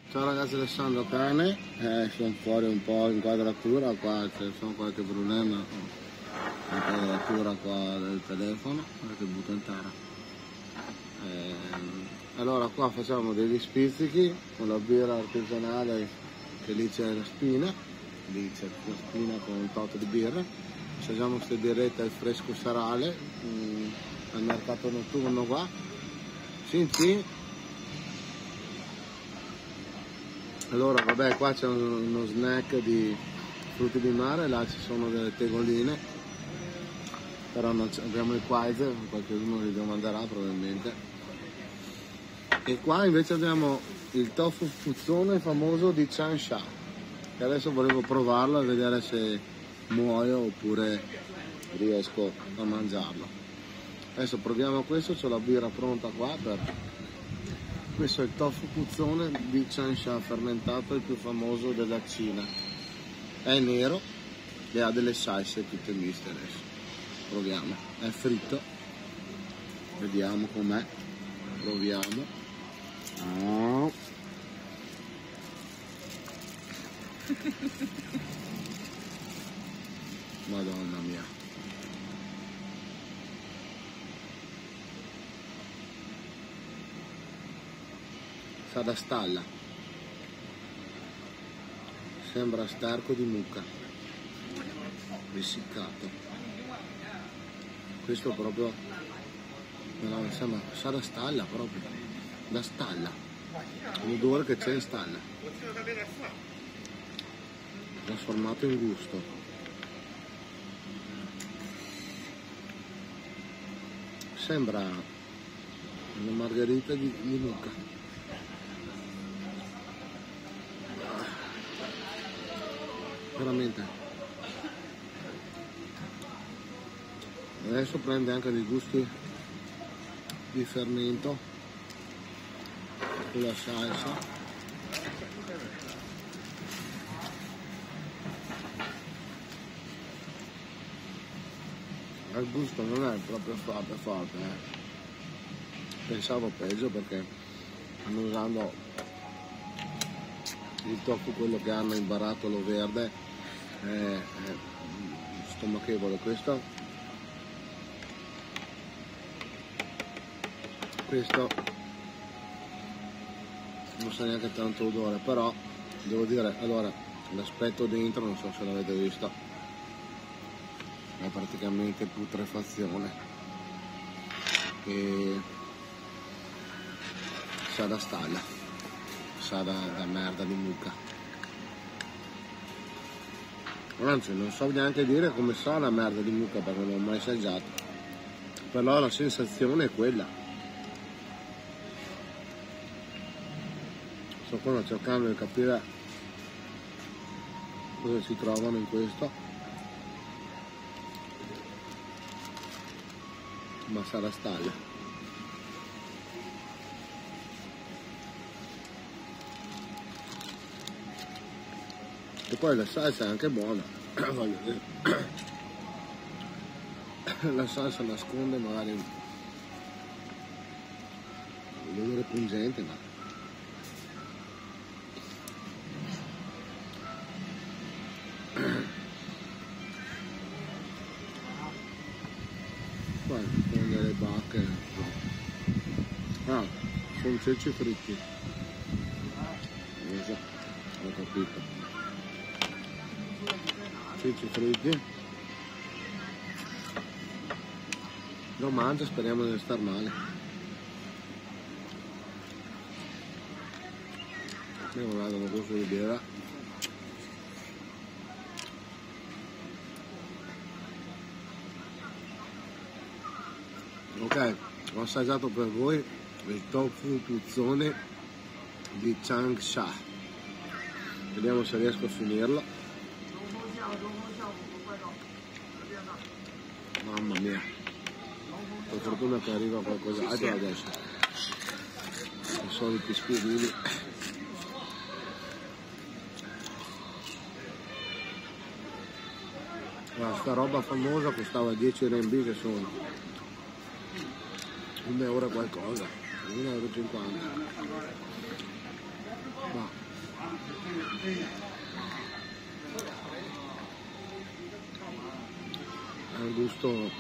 Ciao ragazzi, Alessandro Cane, sono fuori un po' inquadratura qua, c'è qualche problema con l'inquadratura qua del telefono, che butto in terra. Allora qua facciamo degli spizzichi con la birra artigianale, che lì c'è la spina, con un tot di birra. Assaggiamo queste birrette al fresco serale, al mercato notturno qua. Cin cin. Allora vabbè, qua c'è uno snack di frutti di mare, là ci sono delle tegoline, però non abbiamo il Quaiser, qualcuno li domanderà probabilmente. E qua invece abbiamo il tofu puzzone famoso di Changsha, che adesso volevo provarlo e vedere se muoio oppure riesco a mangiarlo. Adesso proviamo questo, c'ho la birra pronta qua questo è il tofu puzzone di Changsha fermentato, il più famoso della Cina. È nero e ha delle salse tutte miste adesso. Proviamo. È fritto. Vediamo com'è. Proviamo. Oh. Madonna mia. Sa da stalla, sembra sterco di mucca essiccato. Questo proprio sembra, sa da stalla, proprio da stalla, l'odore che c'è in stalla, trasformato in gusto. Sembra una margherita di mucca. Veramente. Adesso prende anche dei gusti di fermento con la salsa. Il gusto non è proprio forte. Pensavo peggio perché stanno usando il tofu, quello che hanno in barattolo verde, è stomachevole. Questo non sa neanche tanto odore, però devo dire, allora l'aspetto dentro non so se l'avete visto, è praticamente putrefazione e sa da stalla, sa da merda di mucca. Anzi, non so neanche dire come sa la merda di mucca perché non l'ho mai assaggiato, però la sensazione è quella. Sto ancora cercando di capire cosa si trovano in questo, ma sa da stalla. E poi la salsa è anche buona, voglio dire. La salsa nasconde magari l'odore pungente, ma poi con delle bacche. Ah, sono ceci fritti. Non so, ho capito. Ceci fritti. Lo mangio, speriamo di non star male. Io vado con questo di birra. Ok, ho assaggiato per voi il tofu puzzone di Changsha. Vediamo se riesco a finirlo. Mamma mia, per fortuna che arriva qualcos'altro adesso. I soliti spiedini. Sta roba famosa costava 10 RMB, che sono 1 euro qualcosa, 1,50 euro. È un gusto.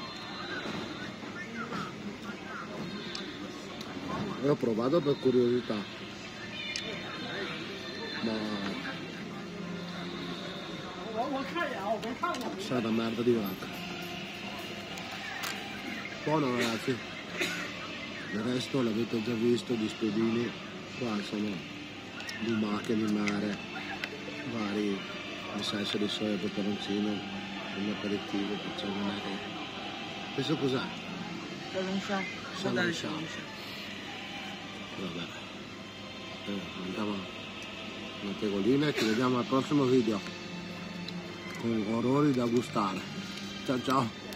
Io ho provato per curiosità, ma sa da merda di vacca. Buono ragazzi, il resto l'avete già visto, gli spiedini qua sono lumache di mare, vari di salsa di soia, peperoncino, un aperitivo, perciò non è che... Questo cos'è? Salonsciao. Vabbè, andiamo una tegolina e ci vediamo al prossimo video con orrori da gustare. Ciao ciao!